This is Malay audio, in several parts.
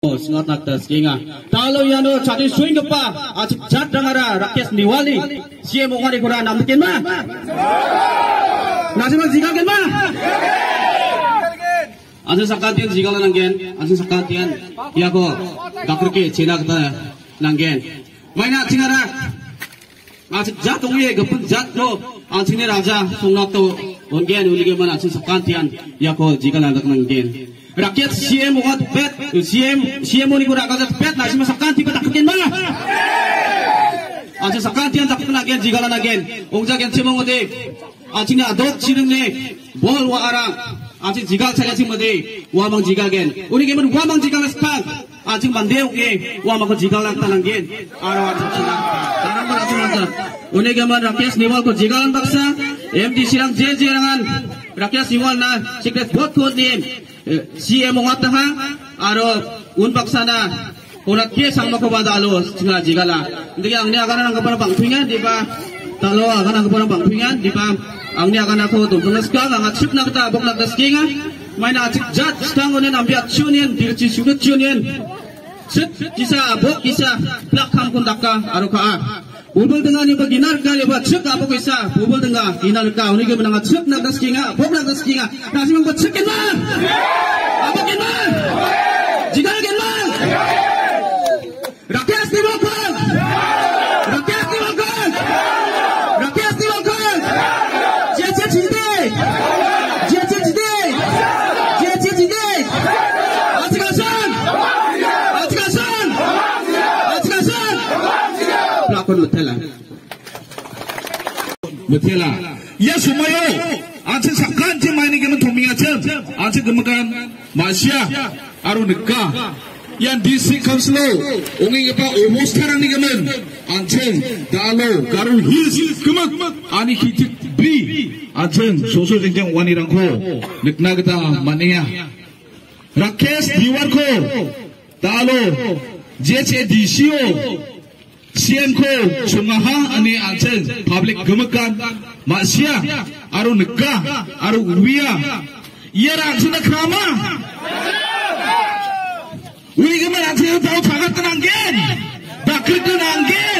Sengat nak terskinga. Kalau yang no cari swing kepa, acik jat dengara rakyat Diwali. Siapa mau hari kurang nam mungkin mah? Nasi mak jika kan mah? Asal sakatian jika lah nanggen, asal sakatian. Ya ko, kapur ke cina kita nanggen. Mainan cingara. Acik jat tunggu kepun jat no. Acik ni raja sungat tu. Nanggen uli ke mana asal sakatian. Ya ko jika lah nanggen. Rakyat CM uat pet, CM ni kurang kata pet, nasi masakan tiba tak mungkin mana? Aja sakan tian tak pernah gen jika lana gen, ongja gen cemong ode, aja adot cireng ne, bol wa arang, aja jika saya cing ode, wa mang jika gen, uni gen wa mang jika lespan, aja mandeu ge, wa mang jika lang tanang gen, arah aja cina, tanang mana cina, uni gen rakyat niwal ko jika lang baksa, MD sirang jerangan, rakyat niwal na secret vote code ni. CM mengataha aro unpaksana urat ke sang makobadalo singa jigala ndigi angni akan ang kapara bangpingan di ba talo akan ang kapara bangpingan di ba angni akan ako tungtungas ka ang atsip na kita abok nagdaskinga may na atsip jat stang unin ambiat chunin dirci sudut chunin sit kisa abok kisa plakam kundaka aro ka bubul dengan ni baginar ka liba cek abok kisa bubul dengan ginar ka uni ke menang atsip nagdaskinga abok nagdaskinga nasi mengbuat cekin mah apa gimana? Jika gimana? Rakyat dimakan, rakyat dimakan, rakyat dimakan. Jece cide, jece cide, jece cide. Acikasan, acikasan, acikasan. Pelakon betela, betela. Ya semuanya. Aja sakan je main game thoming aja, aja gemakan Malaysia, aru negah, yang DC Council, ongi apa umum sekarang ni game, aja dalo, garu hills gemak, ani kita beri, aja sosok jenjang wanita ko, negna kita mania, Rakesh Diwar ko, dalo, JCDCO. CM ko sungaha ani aja public gemakan Malaysia aru negah aru wiya ia sudah krama uli gemer aja tahu sangat tenanggen bakir tenanggen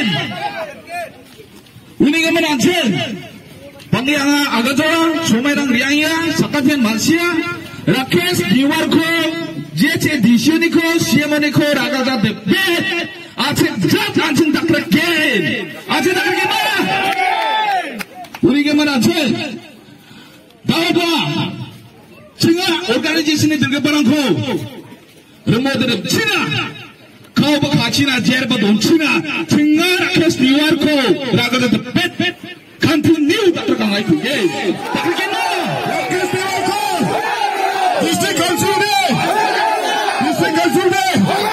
uli gemer aja panggil agak orang somerang riangnya sakatian Malaysia Rakesh Diwar ko JCDC ni ko CM ni ko raga debet Aceh jat anjing tak regen, Aceh tak regen mana? Uri ke mana Aceh? Tahu apa? Cina organisasi ini terkait barangku. Remote dari Cina, kau bawa Cina jer badon Cina, Cina rakyat Diwar ko, raga ada pet, continue tak terkangai tu, tak regen mana? Rakyat Diwar ko, district council ni, district council ni.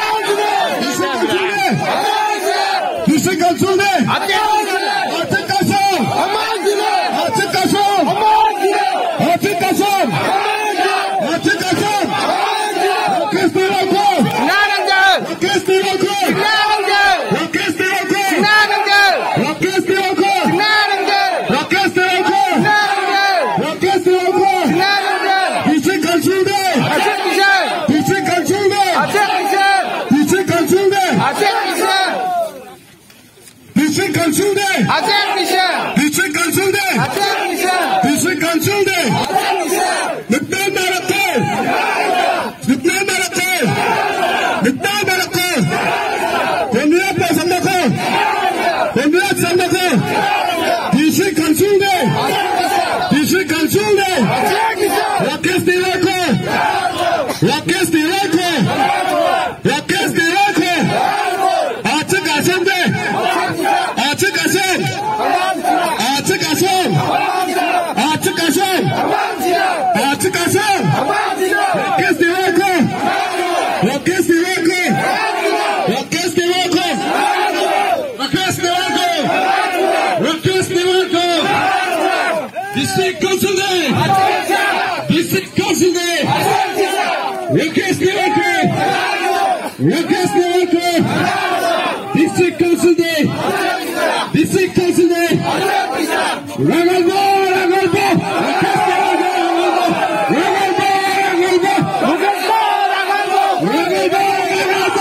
District Council ne? Aceh Kasar. Aceh Kasar. Aceh Kasar. Aceh Kasar. Rakesh Diwar ko. Rakesh Diwar ko. Rakesh Diwar ko. Rakesh Diwar ko. Rakesh Diwar ko. Rakesh Diwar ko. District Council ne? District Council ne? District Council ne? District Council ne? District Council ne? District Council ne? Nukman Baratul. Nukman Baratul. Nukman Baratul. Pemerintah apa sama ko? Pemerintah sama ko? District Council ne? District Council ne? Rakesh Diwar ko. Rakesh Diwar ko. Rakesh Diwar ko. Aceh Kasar ne? Aceh Kasar. Aceh Kasar. Aceh Kasar. Aceh Kasar. Rakesh Diwar ko. Rakesh Diwar ko. Rakesh Diwar ko. Rakesh Diwar ko. Rakesh Diwar ko. District Council ne? District Council ne? Rakesh Diwar ko. Rakesh Diwar ko. District Council ne? District Council ne? Ragalbo, Ragalbo. Rakesh Diwar ko. Ragalbo, Ragalbo. Ragalbo, Ragalbo.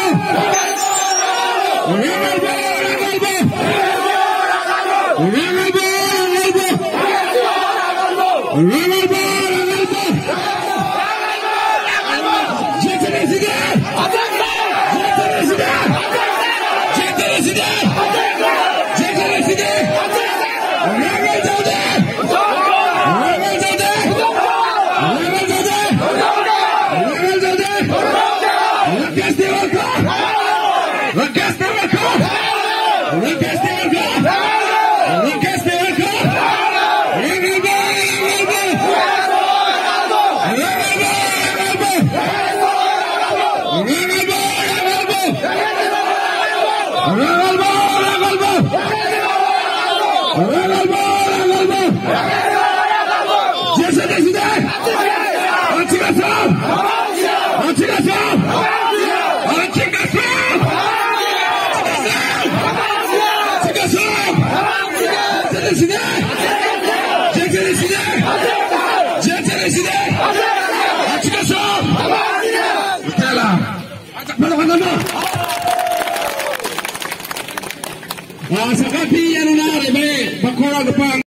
Sa kapi yan na rin, bakura